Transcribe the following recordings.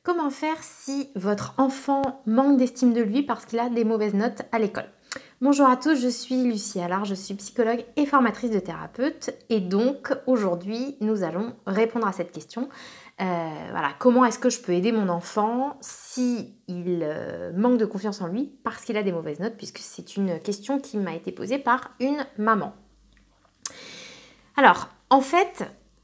Comment faire si votre enfant manque d'estime de lui parce qu'il a des mauvaises notes à l'école? Bonjour à tous, je suis Lucie Allard, je suis psychologue et formatrice de thérapeute et donc aujourd'hui nous allons répondre à cette question. Voilà, comment est-ce que je peux aider mon enfant si il manque de confiance en lui parce qu'il a des mauvaises notes, puisque c'est une question qui m'a été posée par une maman. Alors, en fait,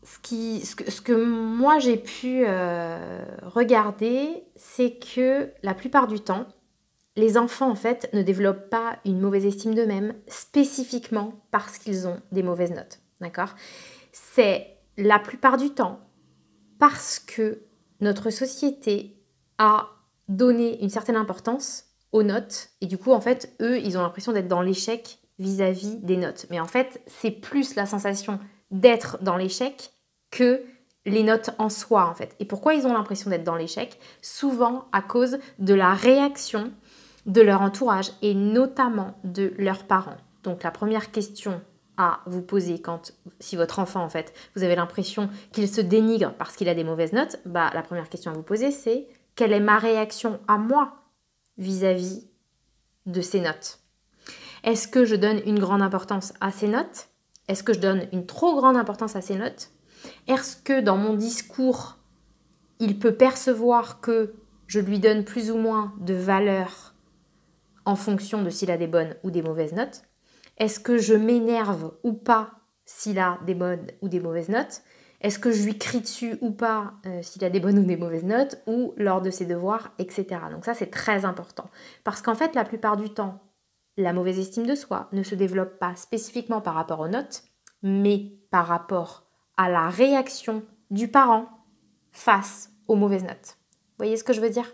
ce que moi j'ai pu regarder, c'est que la plupart du temps, les enfants en fait ne développent pas une mauvaise estime d'eux-mêmes spécifiquement parce qu'ils ont des mauvaises notes. D'accord? C'est la plupart du temps parce que notre société a donné une certaine importance aux notes et du coup en fait eux ils ont l'impression d'être dans l'échec vis-à-vis des notes. Mais en fait c'est plus la sensation d'être dans l'échec que les notes en soi en fait. Et pourquoi ils ont l'impression d'être dans l'échec? Souvent à cause de la réaction de leur entourage et notamment de leurs parents. Donc la première question à vous poser si votre enfant en fait, vous avez l'impression qu'il se dénigre parce qu'il a des mauvaises notes, la première question à vous poser c'est: quelle est ma réaction à moi vis-à-vis de ces notes? Est-ce que je donne une grande importance à ces notes? Est-ce que je donne une trop grande importance à ces notes? Est-ce que dans mon discours, il peut percevoir que je lui donne plus ou moins de valeur en fonction de s'il a des bonnes ou des mauvaises notes? Est-ce que je m'énerve ou pas s'il a des bonnes ou des mauvaises notes? Est-ce que je lui crie dessus ou pas s'il a des bonnes ou des mauvaises notes, ou lors de ses devoirs, etc. Donc ça, c'est très important. Parce qu'en fait, la plupart du temps, la mauvaise estime de soi ne se développe pas spécifiquement par rapport aux notes, mais par rapport à la réaction du parent face aux mauvaises notes. Vous voyez ce que je veux dire?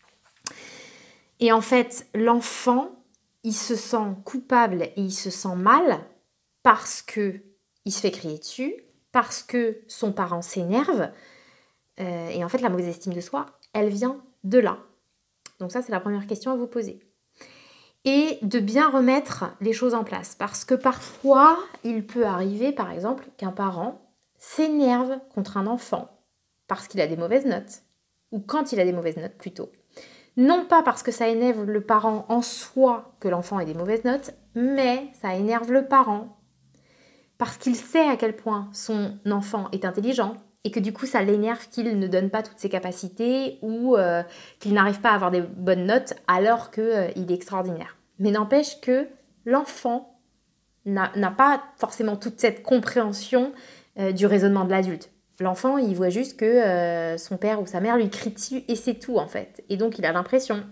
Et en fait, l'enfant, il se sent coupable et il se sent mal parce que il se fait crier dessus, parce que son parent s'énerve. Et en fait, la mauvaise estime de soi, elle vient de là. Donc ça, c'est la première question à vous poser. Et de bien remettre les choses en place. Parce que parfois, il peut arriver, par exemple, qu'un parent s'énerve contre un enfant parce qu'il a des mauvaises notes, ou quand il a des mauvaises notes plutôt. Non pas parce que ça énerve le parent en soi que l'enfant ait des mauvaises notes, mais ça énerve le parent parce qu'il sait à quel point son enfant est intelligent et que du coup ça l'énerve qu'il ne donne pas toutes ses capacités ou qu'il n'arrive pas à avoir des bonnes notes alors qu'il est extraordinaire. Mais n'empêche que l'enfant n'a pas forcément toute cette compréhension du raisonnement de l'adulte. L'enfant, il voit juste que son père ou sa mère lui crie dessus et c'est tout en fait. Et donc il a l'impression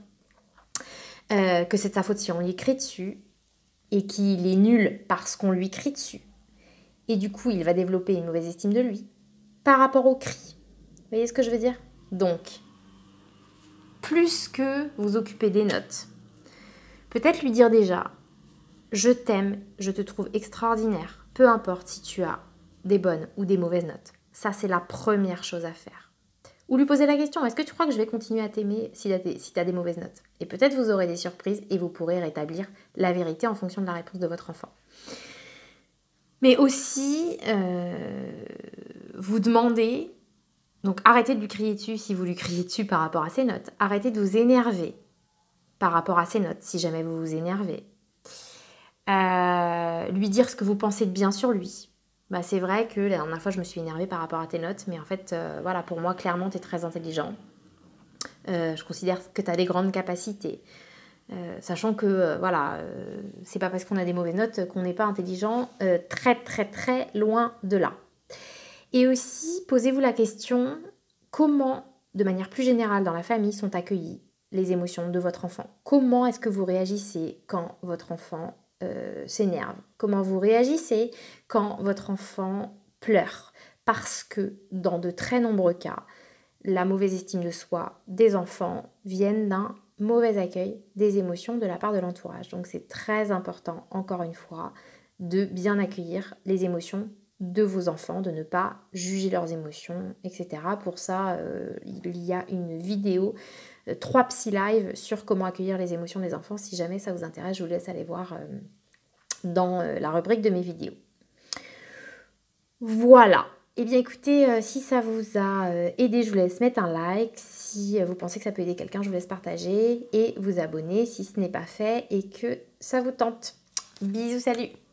que c'est de sa faute si on lui crie dessus et qu'il est nul parce qu'on lui crie dessus. Et du coup, il va développer une mauvaise estime de lui par rapport au cri. Vous voyez ce que je veux dire? Donc, plus que vous occuper des notes, peut-être lui dire déjà: je t'aime, je te trouve extraordinaire, peu importe si tu as des bonnes ou des mauvaises notes. Ça, c'est la première chose à faire. Ou lui poser la question: est-ce que tu crois que je vais continuer à t'aimer si tu as des mauvaises notes? Et peut-être vous aurez des surprises et vous pourrez rétablir la vérité en fonction de la réponse de votre enfant. Mais aussi, vous demandez, donc arrêtez de lui crier dessus si vous lui criez dessus par rapport à ses notes. Arrêtez de vous énerver par rapport à ses notes si jamais vous vous énervez. Lui dire ce que vous pensez de bien sur lui. C'est vrai que la dernière fois je me suis énervée par rapport à tes notes, mais en fait, voilà, pour moi, clairement, tu es très intelligent. Je considère que tu as des grandes capacités. Sachant que, c'est pas parce qu'on a des mauvaises notes qu'on n'est pas intelligent, très très très loin de là. Et aussi, posez-vous la question: comment, de manière plus générale dans la famille, sont accueillies les émotions de votre enfant? Comment est-ce que vous réagissez quand votre enfant s'énerve? Comment vous réagissez quand votre enfant pleure? Parce que dans de très nombreux cas, la mauvaise estime de soi des enfants viennent d'un mauvais accueil des émotions de la part de l'entourage. Donc c'est très important, encore une fois, de bien accueillir les émotions de vos enfants, de ne pas juger leurs émotions, etc. Pour ça, il y a une vidéo 3 Psy Live sur comment accueillir les émotions des enfants. Si jamais ça vous intéresse, je vous laisse aller voir dans la rubrique de mes vidéos. Voilà. Eh bien écoutez, si ça vous a aidé, je vous laisse mettre un like. Si vous pensez que ça peut aider quelqu'un, je vous laisse partager et vous abonner si ce n'est pas fait et que ça vous tente. Bisous, salut!